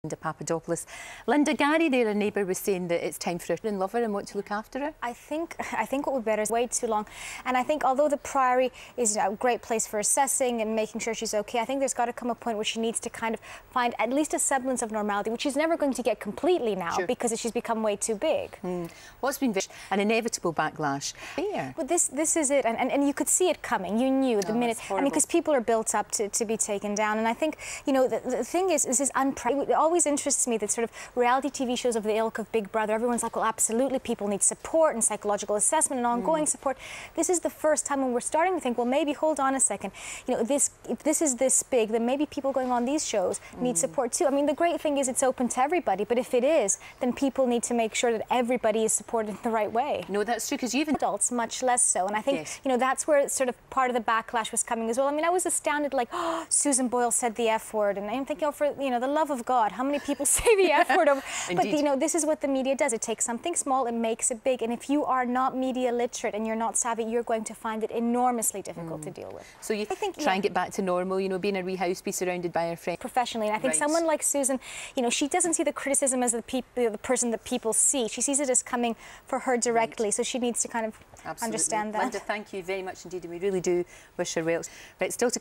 Linda Papadopoulos. Linda, Gary there, a neighbour, was saying that it's time for her to love her and want to look after her. I think what would be better is wait too long. And I think although the Priory is a great place for assessing and making sure she's okay, I think there's got to come a point where she needs to kind of find at least a semblance of normality, which she's never going to get completely now because she's become way too big. What's been an inevitable backlash there? But this is it, and you could see it coming. You knew the minute. I mean, because people are built up to be taken down. And I think, you know, the thing is, this is unprecedented. It always interests me that sort of reality TV shows of the ilk of Big Brother, everyone's like, well, absolutely, people need support and psychological assessment and ongoing support. This is the first time when we're starting to think, well, maybe hold on a second. You know, if this is this big, then maybe people going on these shows need support too. I mean, the great thing is it's open to everybody, but if it is, then people need to make sure that everybody is supported in the right way. No, that's true, because even adults, much less so. And I think, you know, that's where sort of part of the backlash was coming as well. I mean, I was astounded, like, oh, Susan Boyle said the F word, and I'm thinking, oh, for, you know, the love of God, how many people say the F word over? But, you know, this is what the media does. It takes something small and makes it big. And if you are not media literate and you're not savvy, you're going to find it enormously difficult to deal with. So you think try and get back to normal, you know, being in a wee house, be surrounded by her friends. Professionally. And I think someone like Susan, you know, she doesn't see the criticism as the person that people see. She sees it as coming for her directly. So she needs to kind of understand that. Linda, thank you very much indeed, and we really do wish her well. Right, still to